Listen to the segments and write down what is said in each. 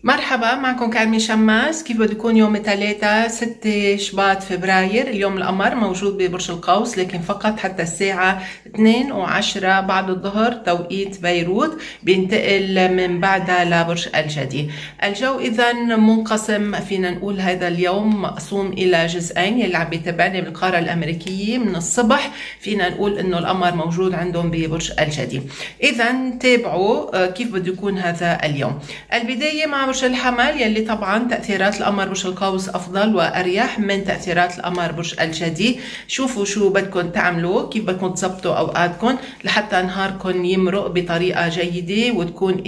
مرحبا، معكم كارمي شماس. كيف بده يكون يوم 6 شباط فبراير؟ اليوم القمر موجود ببرج القوس، لكن فقط حتى الساعة 2:10 بعد الظهر توقيت بيروت، بينتقل من بعدها لبرج الجدي. الجو إذا منقسم، فينا نقول هذا اليوم مقسوم إلى جزئين. يلي عم بيتابعني بالقارة الأمريكية من الصبح فينا نقول إنه القمر موجود عندهم ببرج الجدي. إذا تابعوا كيف بده يكون هذا اليوم. البداية مع برج الحمل، يلي طبعا تأثيرات القمر برج القوس أفضل وأريح من تأثيرات القمر برج الجدي. شوفوا شو بدكم تعملوا، كيف بدكم تظبطوا أوقاتكم لحتى نهاركم يمرق بطريقة جيدة وتكون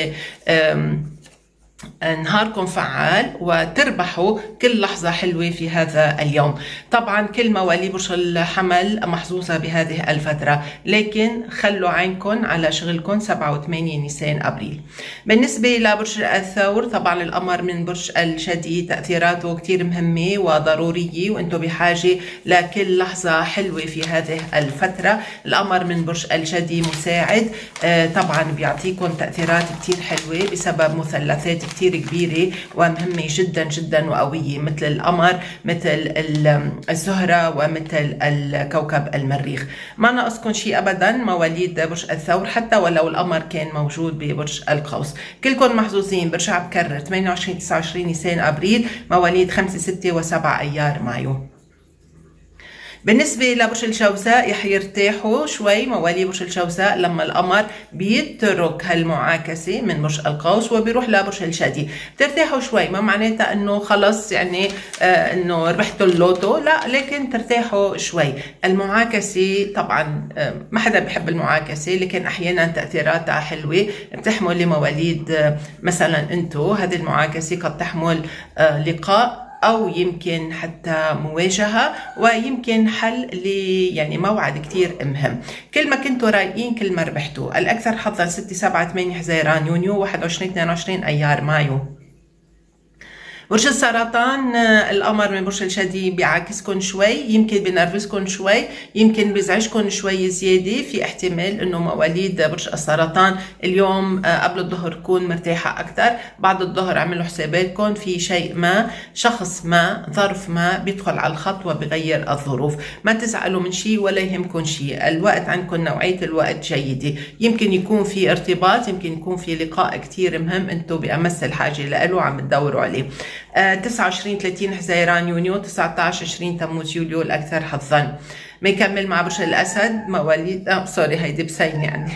نهاركم فعال وتربحوا كل لحظة حلوة في هذا اليوم. طبعا كل مواليد برج الحمل محظوظة بهذه الفترة، لكن خلوا عينكم على شغلكم 7 و8 نيسان أبريل. بالنسبة لبرج الثور، طبعا القمر من برج الجدي تأثيراته كتير مهمة وضرورية، وانتم بحاجة لكل لحظة حلوة في هذه الفترة. القمر من برج الجدي مساعد، طبعا بيعطيكم تأثيرات كتير حلوة بسبب مثلثات كتير كبيرة ومهمة جدا جدا وقوية، مثل القمر، مثل الزهرة، ومثل الكوكب المريخ. ما ناقصكم شيء أبدا مواليد برج الثور، حتى ولو القمر كان موجود ببرج القوس. كلكم محظوظين. برجع بكرر 28 29 نيسان أبريل، مواليد 5 6 و7 أيار مايو. بالنسبة لبرج الجوزاء رح يرتاحوا شوي مواليد برج الجوزاء لما القمر بيترك هالمعاكسة من برج القوس وبيروح لبرج الجدي. بترتاحوا شوي، ما معناتها انه خلص يعني انه ربحتوا اللوتو، لا، لكن ترتاحوا شوي. المعاكسة طبعا ما حدا بيحب المعاكسة، لكن احيانا تأثيراتها حلوة. بتحمل لمواليد مثلا انتو هذه المعاكسة قد تحمل لقاء، أو يمكن حتى مواجهة، ويمكن حل يعني موعد كتير مهم. كل ما كنتوا رايقين كل ما ربحتوا. الأكثر حظا 6 7 8 حزيران يونيو، 21 22 أيار مايو. برج السرطان، القمر من برج الجدي بيعاكسكم شوي، يمكن بينرفزكم شوي، يمكن بيزعجكم شوي زياده. في احتمال انه مواليد برج السرطان اليوم قبل الظهر تكون مرتاحه اكثر، بعد الظهر عملوا حساباتكم في شيء ما، شخص ما، ظرف ما بيدخل على الخط وبيغير الظروف. ما تزعلوا من شيء ولا يهمكم شيء. الوقت عندكم نوعيه الوقت جيده، يمكن يكون في ارتباط، يمكن يكون في لقاء كثير مهم انتم بامس الحاجه له عم تدوروا عليه. 29 30 حزيران يونيو، 19 20 تموز يوليو الأكثر حظا. بنكمل مع برج الأسد مواليد سوري، هيدي بسين يعني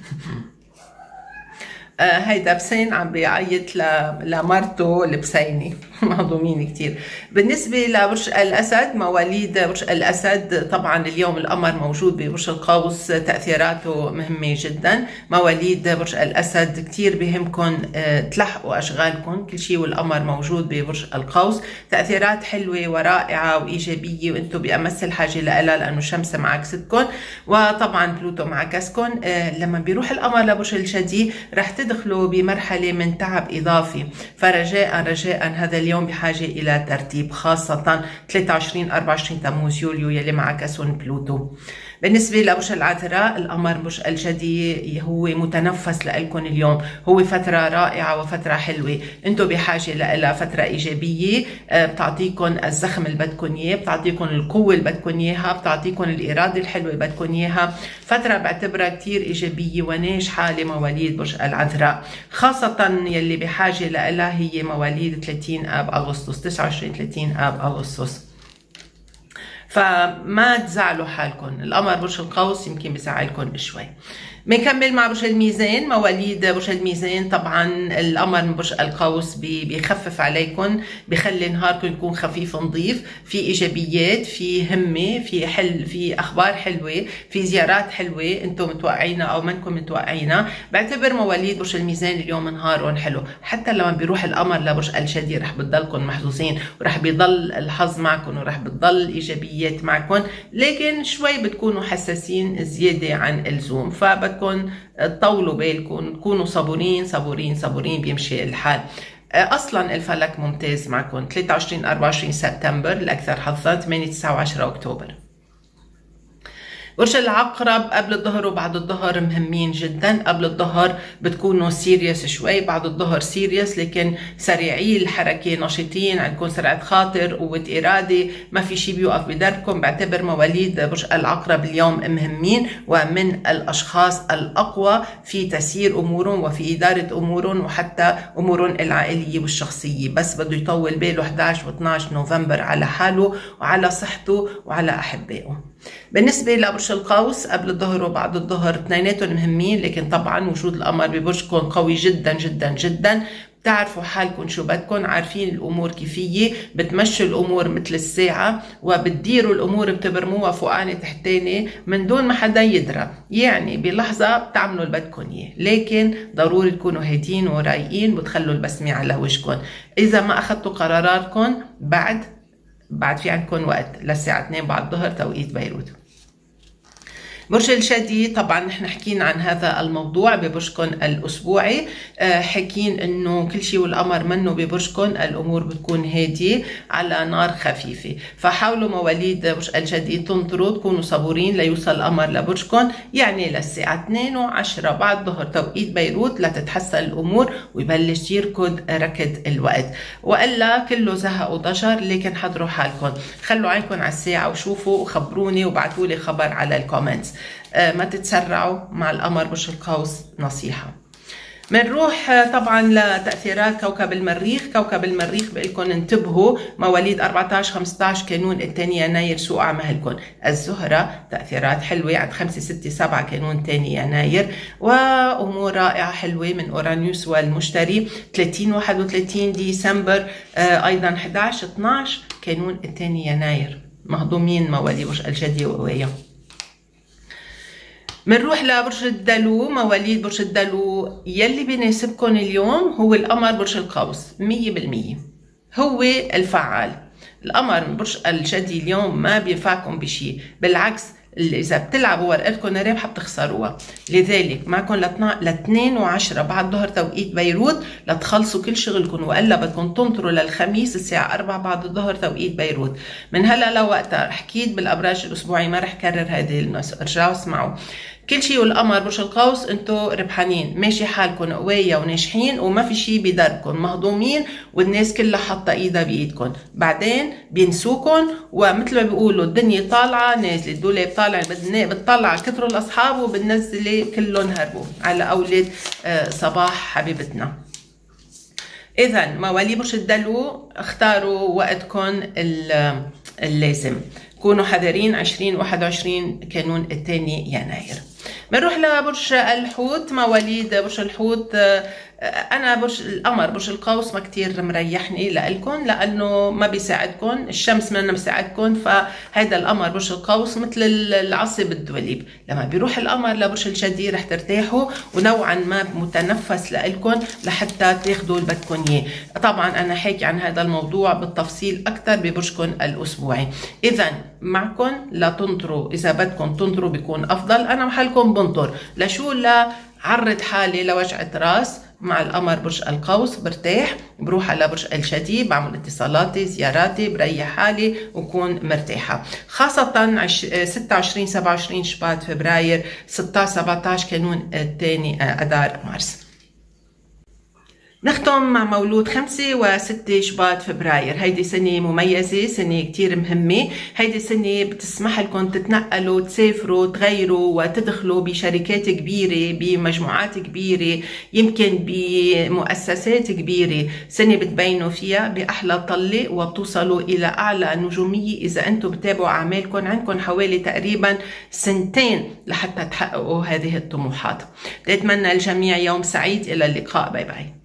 هيدا بسين عم بيعيط لمرته البسيني مهضومين كتير. بالنسبة لبرج الأسد، مواليد برج الأسد طبعا اليوم القمر موجود ببرج القوس، تأثيراته مهمة جدا. مواليد برج الأسد كتير بهمكم تلحقوا أشغالكم، كل شيء والقمر موجود ببرج القوس. تأثيرات حلوة ورائعة وإيجابية، وانتم بأمس الحاجة لها لأنه الشمس معاكستكم، وطبعا بلوتو معاكسكم. لما بيروح القمر لبرج الجدي رح تدخلوا بمرحلة من تعب إضافي، فرجاء رجاء هذا اليوم بحاجة إلى ترتيب، خاصة 23 24 تموز يوليو يلي معاكسون بلوتو. بالنسبة لبرج العذراء، القمر برج الجدي هو متنفس لكم اليوم، هو فترة رائعة وفترة حلوة، انتم بحاجة لها، فترة إيجابية بتعطيكم الزخم اللي بدكم إياه، بتعطيكم القوة اللي بدكم إياها، بتعطيكم الإرادة الحلوة اللي بدكم إياها. فترة بعتبرها كتير إيجابية وناجحة لمواليد برج العذراء، خاصة يلي بحاجة لها هي مواليد 30 آب أغسطس، 29 30 آب أغسطس. فما تزعلوا حالكم، القمر برج القوس يمكن بزعلكم شوي. بنكمل مع برج الميزان، مواليد برج الميزان طبعا القمر من برج القوس بيخفف عليكم، بخلي نهاركم يكون خفيف نظيف، في ايجابيات، في همه، في في اخبار حلوه، في زيارات حلوه انتم متوقعينها او منكم متوقعينها. بعتبر مواليد برج الميزان اليوم نهارهم حلو، حتى لما بيروح القمر لبرج الجدي رح بتضلكم محظوظين، ورح بيضل الحظ معكم، ورح بتضل ايجابيات معكم، لكن شوي بتكونوا حساسين زياده عن اللزوم، فبدكم تطولوا بالكم، تكونوا صبورين صبورين صبورين، بيمشي الحال. اصلا الفلك ممتاز معكم 23 24 سبتمبر الاكثر حظا، 8 9 و10 اكتوبر. برج العقرب قبل الظهر وبعد الظهر مهمين جدا. قبل الظهر بتكونوا سيريس شوي، بعد الظهر سيريس لكن سريعي الحركة، نشيطين، عندكم سرعة خاطر، قوة إرادة، ما في شيء بيوقف بدربكم. بعتبر مواليد برج العقرب اليوم مهمين ومن الأشخاص الأقوى في تسيير أمورهم وفي إدارة أمورهم وحتى أمورهم العائلية والشخصية، بس بده يطول باله 11 و 12 نوفمبر على حاله وعلى صحته وعلى أحبائه. بالنسبة لبرج القوس قبل الظهر وبعد الظهر اثنيناتهم مهمين، لكن طبعا وجود القمر ببرجكم قوي جدا جدا جدا. بتعرفوا حالكم شو بدكم، عارفين الامور كيفيه، بتمشوا الامور مثل الساعه وبتديروا الامور، بتبرموها فوقاني تحتاني من دون ما حدا يدرى، يعني بلحظه بتعملوا اللي بدكم اياه، لكن ضروري تكونوا هادين ورايقين وتخلوا البسمه على وجهكم. اذا ما اخذتوا قراراتكم بعد في عندكم وقت للساعه 2 بعد الظهر توقيت بيروت. برج الجدي طبعا نحن حكينا عن هذا الموضوع ببرجكم الاسبوعي، حكين انه كل شيء والقمر منه ببرجكم الامور بتكون هاديه على نار خفيفه، فحاولوا مواليد برج الجدي تنطروا، تكونوا صبورين ليوصل القمر لبرجكم، يعني للساعه 2 و10 بعد الظهر توقيت بيروت لتتحسن الامور ويبلش يركض ركض الوقت، والا كله زهق وضجر. لكن حضروا حالكم، خلوا عينكم على الساعه وشوفوا وخبروني وبعتوا لي خبر على الكومنتس. ما تتسرعوا مع القمر برج القوس، نصيحة. منروح طبعا لتأثيرات كوكب المريخ. كوكب المريخ بقلكم انتبهوا مواليد 14-15 كانون الثاني يناير سوء عملكم. الزهرة تأثيرات حلوة عند 5-6-7 كانون ثاني يناير، وأمور رائعة حلوة من أورانيوس والمشتري 30-31 ديسمبر، أيضا 11-12 كانون الثاني يناير، مهضومين مواليد برج الجدي وقوايا. منروح لبرج الدلو. مواليد برج الدلو يلي بيناسبكم اليوم هو القمر برج القوس 100%، هو الفعال. القمر من برج الجدي اليوم ما بينفعكم بشيء، بالعكس إذا بتلعبوا ورقتكم رابحة بتخسروها، لذلك معكم ل 2 و10 بعد ظهر توقيت بيروت لتخلصوا كل شغلكم، وإلا بدكم تنطروا للخميس الساعة 4 بعد الظهر توقيت بيروت. من هلا لوقتها حكيت بالأبراج الأسبوعي، ما رح كرر هذه النص، ارجعوا اسمعوا. كل شيء والقمر برج القوس انتو ربحانين، ماشي حالكم قوية وناجحين وما في شيء بدربكم، مهضومين والناس كلها حاطة ايدها بايدكم، بعدين بينسوكم ومثل ما بيقولوا الدنيا طالعة نازلة، الدولاب طالع بتطلع كثروا الاصحاب وبنزل كلهم هربوا على اولاد صباح حبيبتنا. اذا مواليد برج الدلو اختاروا وقتكم اللازم، كونوا حذرين. 20-21 كانون الثاني يناير. بنروح لبرج الحوت. مواليد برج الحوت انا برج القمر برج القوس ما كتير مريحني لإلكم، لانه ما بيساعدكم، الشمس ما مساعدكم، فهذا القمر برج القوس مثل العصي بالدوليب. لما بيروح القمر لبرج الجدي رح ترتاحوا ونوعا ما متنفس لإلكم لحتى تاخذوا اللي بدكم اياه. طبعا انا حاكي عن هذا الموضوع بالتفصيل اكثر ببرجكم الاسبوعي. اذا معكم لا تنطروا، اذا بدكم تنطروا بيكون افضل، انا محلكم بنطر لشو؟ لا عرض حالي لوجعة راس مع القمر برج القوس، برتاح بروح على برج الجدي، بعمل اتصالاتي زياراتي، بريح حالي وكون مرتاحة، خاصة 26-27 شباط فبراير 16-17 كانون الثاني اذار مارس. نختم مع مولود 5 و6 شباط فبراير. هيدي سنة مميزة، سنة كتير مهمة، هيدي سنة بتسمح لكم تتنقلوا، تسافروا، تغيروا وتدخلوا بشركات كبيرة، بمجموعات كبيرة، يمكن بمؤسسات كبيرة، سنة بتبينوا فيها بأحلى طلة وبتوصلوا إلى أعلى نجومية. إذا أنتم بتابعوا أعمالكم عندكم حوالي تقريبا 2 لحتى تحققوا هذه الطموحات. أتمنى الجميع يوم سعيد، إلى اللقاء، باي باي.